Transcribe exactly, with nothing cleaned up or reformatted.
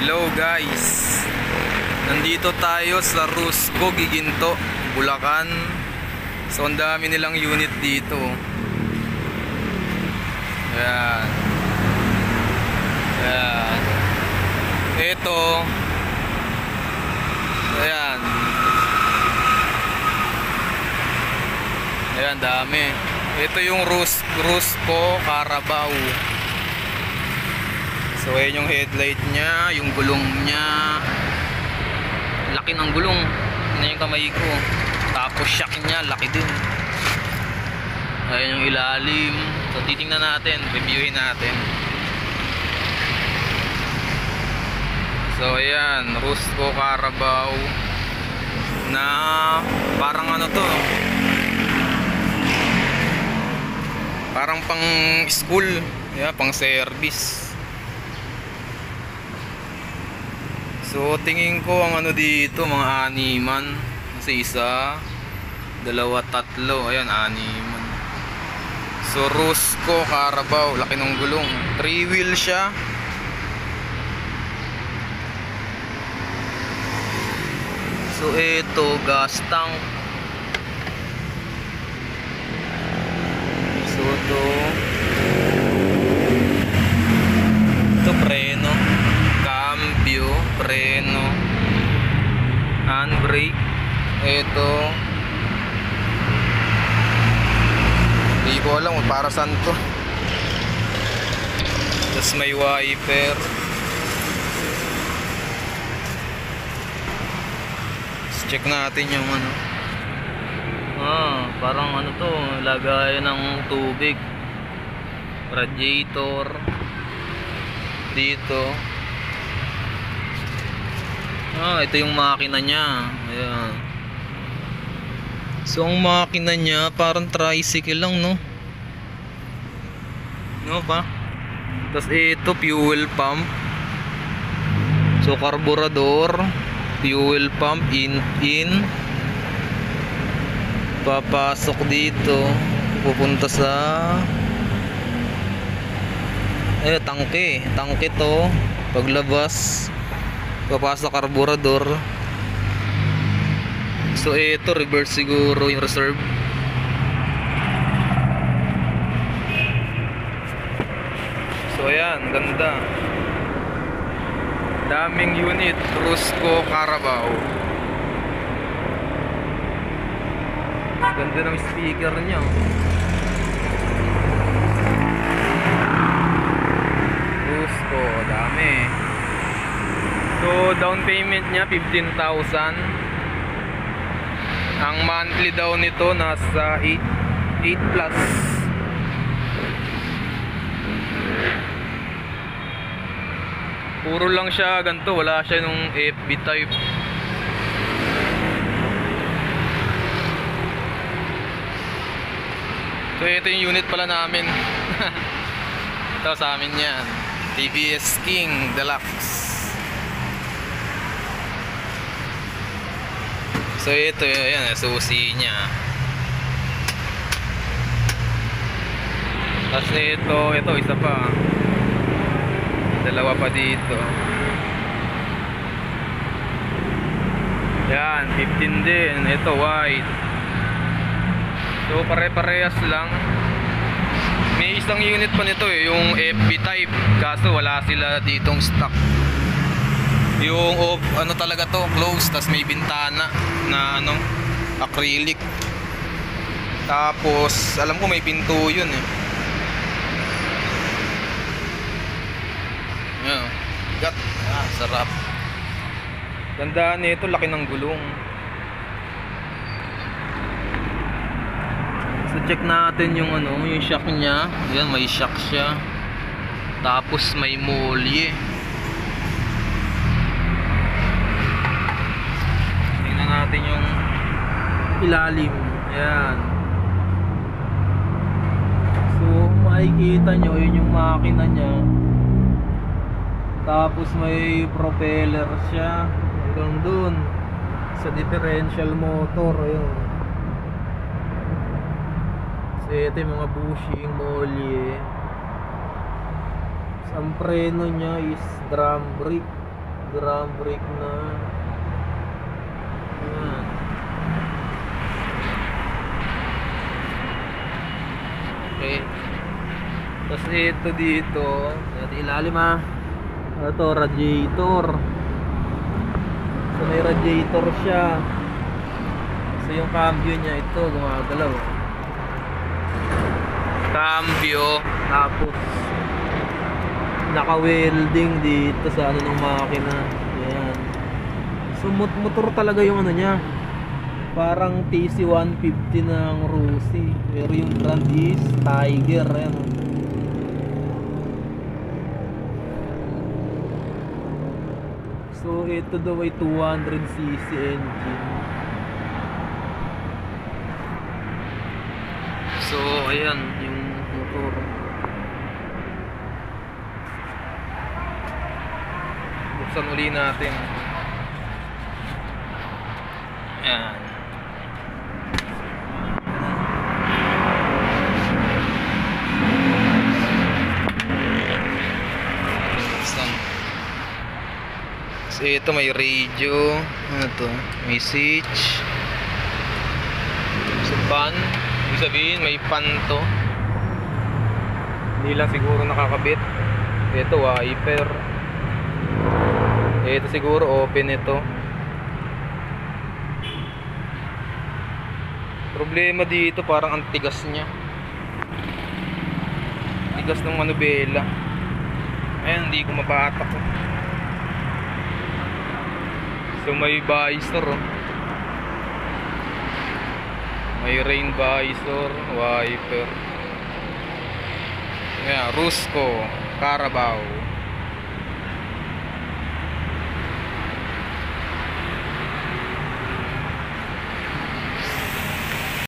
Hello guys, nandito tayo sa Rusco, Giginto, Bulacan. So ang dami nilang unit dito. Ayan. Ayan. Ito. Ayan. Ayan, dami. Ito yung Rus Rusco Carabao. So ayan yung headlight nya, yung gulong nya. Laki ng gulong. Yan yung kamay ko. Tapos shock nya, laki din. Ayan yung ilalim. So titingnan natin, reviewin natin. So ayan, Rusco Carabao na parang ano to, parang pang school, yeah, pang service. So tingin ko ang ano dito, mga animan. Kasi isa, dalawa, tatlo. Ayan, animan. So Rusco Carabao, laki ng gulong. Three wheel siya. So ito, gas tank. So ito, ito preno, cambio, preno, handbrake. Ito, hindi ko alam kung para saan to. Tapos may wiper. Let's check natin yung ano. Ah, parang ano to, lagayan ng tubig. Radiator dito. Ah, ito yung makina niya. Ayan. So ang makina niya parang tricycle lang, no? No ba? Tapos ito fuel pump. So carburetor, fuel pump, in in papasok dito, pupunta sa eh tangke, tangke to. Paglabas, papasok carburetor. So ito reverse siguro yung reserve. So ayan, ganda. Daming unit, Rusco Carabao. Ganda ng speaker niya. Rusco, dami. So down payment niya fifteen thousand. Ang monthly daw nito nasa eight plus. Puro lang siya ganito, wala siya nung F B type. So ito yung unit pala namin. Ito sa amin yan, T V S King Deluxe. So ito, yan, susi niya. Tapos ito, ito isa pa. Dalawa pa dito. Yan, fifteen din. Ito white. So pare-parehas lang. May isang unit pa nito eh, yung F B type. Kaso wala sila ditong stock. Yung oh, ano talaga to, closed. Tas may bintana na ano, acrylic. Tapos alam ko may pinto yun eh. Yeah. Got, ah, sarap. Gandaan nito, laki ng gulong. So check natin yung ano, yung shock niya. Ayan, may shock siya. Tapos may molye. Tingnan natin yung ilalim. Ayan. So makikita nyo, yun yung makina niya. Tapos may propeller siya hanggang dun sa differential motor. Ayun. So ito yung mga bushing, molye. Ang preno nya is drum brake. Drum brake na. Ayan. Okay. Tapos ito dito, ito ilalim ha. Ito radiator. So may radiator siya. So yung cambio niya ito gumagalaw. Cambio. Tapos naka-welding dito sa ano ng makina. Ayan. So motor talaga yung ano niya. Parang T C one fifty ng Rusi. Pero yung brand is Tiger. Ayan. So ito daw ay two hundred c c engine. So ayan yung motor. Buksan uli natin. Ayan. So ito may radio, ano to, message. So pan, ibig sabihin may pan to. Hindi lang siguro nakakabit. Ito wiper. Ito siguro open ito. Problema dito parang ang tigas niya. Tigas ng manubela. Ayan, hindi ko mapatak. So may visor oh. May rain visor, wiper. Ayan, Rusco, Carabao.